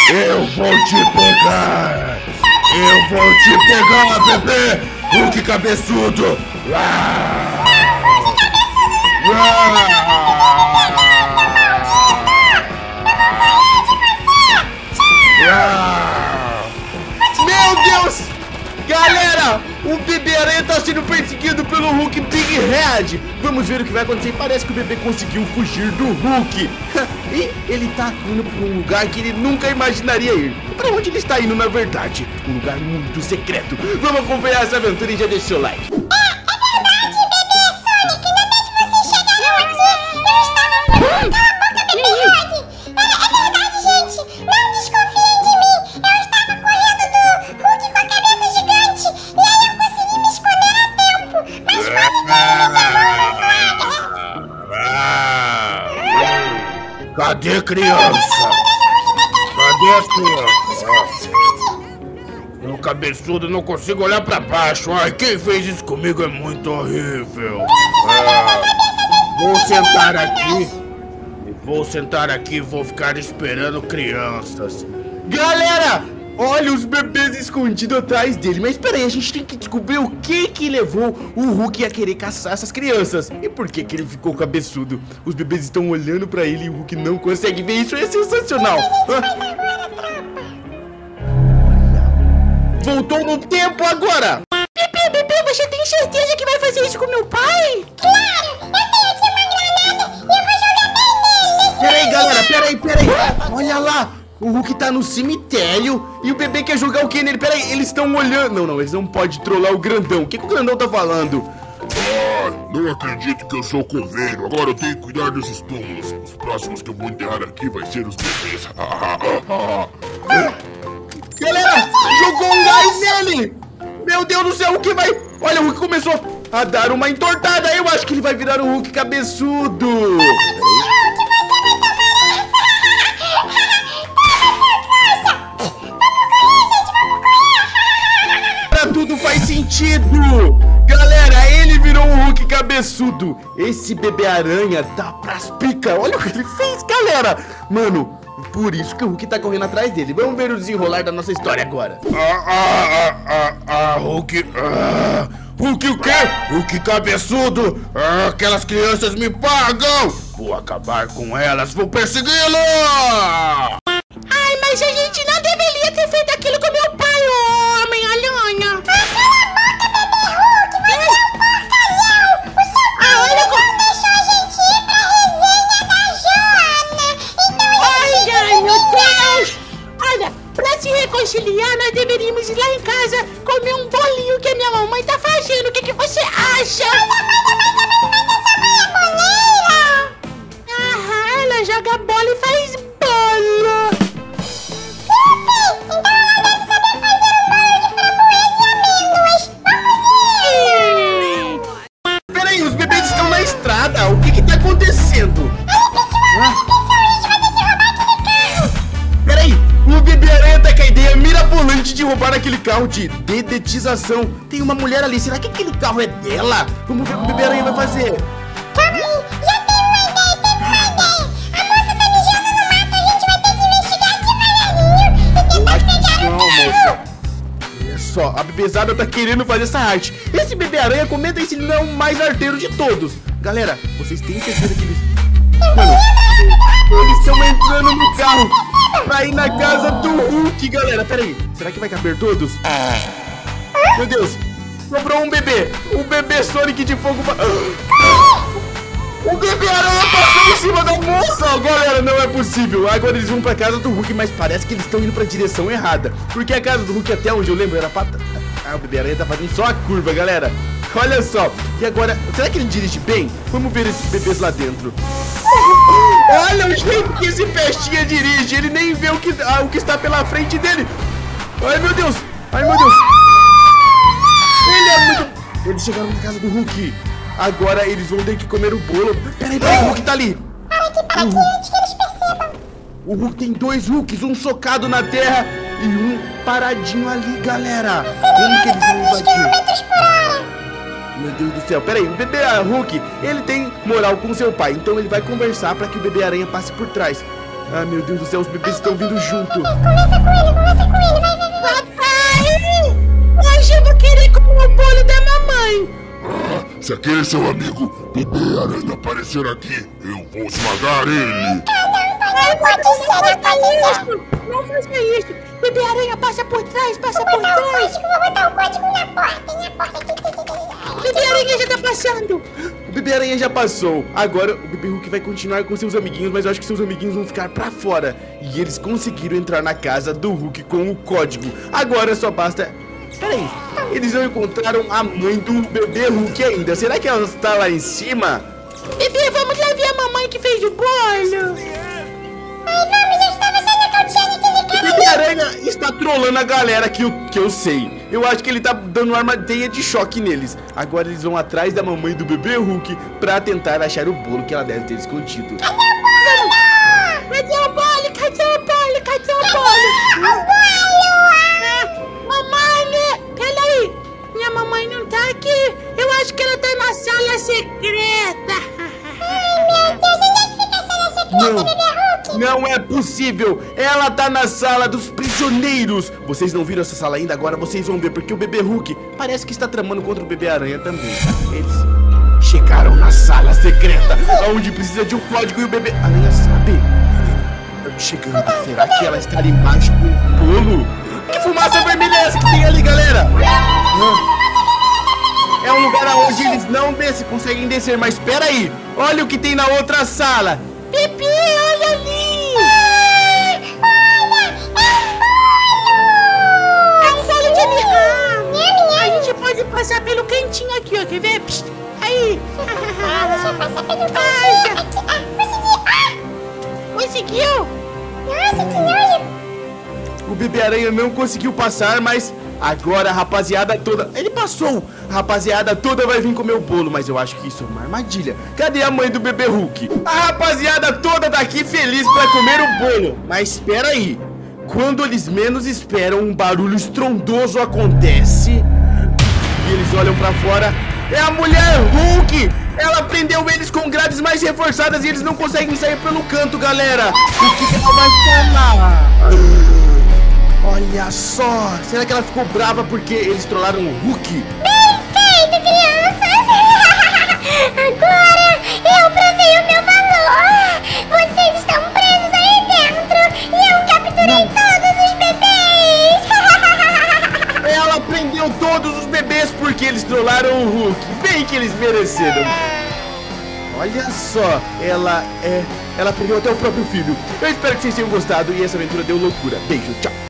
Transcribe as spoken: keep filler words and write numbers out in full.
Eu vou te pegar! Eu vou te pegar, bebê! Hulk cabeçudo! Ah! Ah! Meu Deus! Galera, o bebê-aranha tá sendo perseguido pelo Hulk Big Head. Vamos ver o que vai acontecer. Parece que o bebê conseguiu fugir do Hulk. E ele tá indo pra um lugar que ele nunca imaginaria ir. Pra onde ele está indo, na verdade? Um lugar muito secreto. Vamos acompanhar essa aventura e já deixa o seu like. Cadê criança? Cadê a criança? O cabeçudo não consigo olhar pra baixo. Ai, quem fez isso comigo é muito horrível. Ah, vou sentar aqui. Vou sentar aqui e vou ficar esperando crianças. Galera, olha os bebês escondidos atrás dele. Mas peraí, a gente tem que descobrir o que que levou o Hulk a querer caçar essas crianças. E por que que ele ficou cabeçudo? Os bebês estão olhando pra ele e o Hulk não consegue ver. Isso é sensacional. Voltou no tempo agora. Bebê, bebê, você tem certeza que vai fazer isso com meu pai? Claro, eu tenho aqui uma granada e eu vou jogar bem nele. Peraí, galera, peraí, peraí. Olha lá. O Hulk tá no cemitério e o bebê quer jogar o que nele? Peraí, eles estão olhando. Não, não, eles não podem trollar o grandão. O que, que o grandão tá falando? Ah, não acredito que eu sou coveiro. Agora eu tenho que cuidar desses túmulos. Os próximos que eu vou enterrar aqui vai ser os bebês. Galera, jogou um gás nele. Meu Deus do céu, o que vai... Olha, o Hulk começou a dar uma entortada. Eu acho que ele vai virar um Hulk cabeçudo. Tudo faz sentido. Galera, ele virou um Hulk cabeçudo. Esse bebê-aranha tá pras picas. Olha o que ele fez, galera. Mano, por isso que o Hulk tá correndo atrás dele. Vamos ver o desenrolar da nossa história agora. Ah, ah, ah, ah, ah, Hulk... Ah, Hulk o quê? Hulk cabeçudo? Ah, aquelas crianças me pagam. Vou acabar com elas, vou persegui-lo. Ai, mas a gente não deveria ter feito aquilo com meu pai, ô Homem-Aranha. Reconciliar, nós deveríamos ir lá em casa comer um bolinho que a minha mamãe tá fazendo. O que que você acha? Aham, ela joga bola e faz bolo. Então ela deve saber fazer um bolo de framboesa e amêndoas. Vamos ir! Peraí, os bebês estão na estrada. O que que tá acontecendo? Peraí, o bebê-aranha tá com a ideia mirabolante de roubar aquele carro de dedetização. Tem uma mulher ali, será que aquele carro é dela? Vamos ver o que o bebê-aranha vai fazer. Calma aí, já tenho uma ideia, tenho uma ideia. A moça tá mijando no mato, a gente vai ter que investigar devagarinho e tentar pegar o carro. Olha só, a bebezada tá querendo fazer essa arte. Esse bebê-aranha, comenta aí se ele não é o mais arteiro de todos. Galera, vocês têm certeza que eles... Mano, eles estão entrando no carro pra ir na casa do Hulk, galera. Pera aí, será que vai caber todos? Meu Deus, sobrou um bebê. O bebê Sonic de fogo. O bebê-aranha passou em cima da moça. Galera, não é possível. Agora eles vão pra casa do Hulk, mas parece que eles estão indo pra direção errada. Porque a casa do Hulk, até onde eu lembro, era pra... Ah, o bebê-aranha tá fazendo só a curva, galera. Olha só. E agora, será que ele dirige bem? Vamos ver esses bebês lá dentro. Olha o jeito que esse pestinha dirige. Ele nem vê o que, ah, o que está pela frente dele. Ai, meu Deus. Ai, meu Deus. Ele é muito... Eles chegaram na casa do Hulk. Agora eles vão ter que comer o bolo. Peraí, peraí, o Hulk tá ali. Para aqui, para aqui, antes que eles percebam. O Hulk tem dois Hulks, um socado na terra e um paradinho ali, galera. Como que eles vão invadir? Meu Deus do céu, peraí, o bebê Hulk, ele tem moral com seu pai, então ele vai conversar pra que o bebê aranha passe por trás. Ah, meu Deus do céu, os bebês estão vindo junto. Conversa com ele, conversa com ele, vai, vai, vai. Papai, hoje eu vou querer comer o bolo da mamãe. Ah, se aquele seu amigo Bebê Aranha aparecer aqui, eu vou esmagar ele. Não pode ser, não pode ser. Não faça isso. Bebê Aranha, passa por trás, passa Vou por botar o trás. código, vou botar o código na porta, na porta. Bebê Aranha já tá passando. O Bebê Aranha já passou. Agora o Bebê Hulk vai continuar com seus amiguinhos, mas eu acho que seus amiguinhos vão ficar pra fora. E eles conseguiram entrar na casa do Hulk com o código. Agora só basta... Peraí, eles não encontraram a mãe do Bebê Hulk ainda. Será que ela está lá em cima? Bebê, vamos lá ver a mamãe que fez o bolo. Ai, vamos, eu estava sendo calcinha naquele O cara. Bebê Aranha está trolando a galera que eu, que eu sei. Eu acho que ele tá dando uma armadilha de choque neles. Agora eles vão atrás da mamãe do Bebê Hulk pra tentar achar o bolo que ela deve ter escondido. Cadê o bolo? Cadê o bolo? Cadê o bolo? Mamãe, peraí. Minha mamãe não tá aqui. Eu acho que ela tá na sala secreta. Meu Deus, onde é que fica a sala secreta, Não. Bebê Hulk? Não é possível! Ela tá na sala dos prisioneiros! Vocês não viram essa sala ainda? Agora vocês vão ver, porque o Bebê Hulk parece que está tramando contra o Bebê Aranha também. Eles chegaram na sala secreta, onde precisa de um código e o Bebê Aranha sabe. Chegando, será que ela está ali embaixo com o bolo? Que fumaça vermelha é essa que tem ali, galera? Ah. É um lugar onde eles não descem, conseguem descer, mas espera aí! Olha o que tem na outra sala! Bebê, olha ali. É um bolo de aniversário. A gente pode passar pelo cantinho aqui, ó. Quer ver? Psst, aí. Ah, deixa eu passar pelo cantinho. Passa. Aqui, ah, consegui. Conseguiu? Ah, nossa, que olho. O Bebê Aranha não conseguiu passar, mas agora a rapaziada toda... Ele passou! A rapaziada toda vai vir comer o bolo, mas eu acho que isso é uma armadilha. Cadê a mãe do Bebê Hulk? A rapaziada toda tá aqui feliz pra comer o bolo. Mas espera aí. Quando eles menos esperam, um barulho estrondoso acontece. E eles olham pra fora. É a mulher Hulk! Ela prendeu eles com grades mais reforçadas e eles não conseguem sair pelo canto, galera. O que, que ela vai falar? Olha só! Será que ela ficou brava porque eles trollaram o Hulk? Perfeito, crianças. Agora eu provei o meu valor. Vocês estão presos aí dentro e eu capturei todos os bebês. Ela prendeu todos os bebês porque eles trollaram o Hulk. Bem que eles mereceram. Olha só, ela é... Ela prendeu até o próprio filho. Eu espero que vocês tenham gostado e essa aventura deu loucura. Beijo, tchau.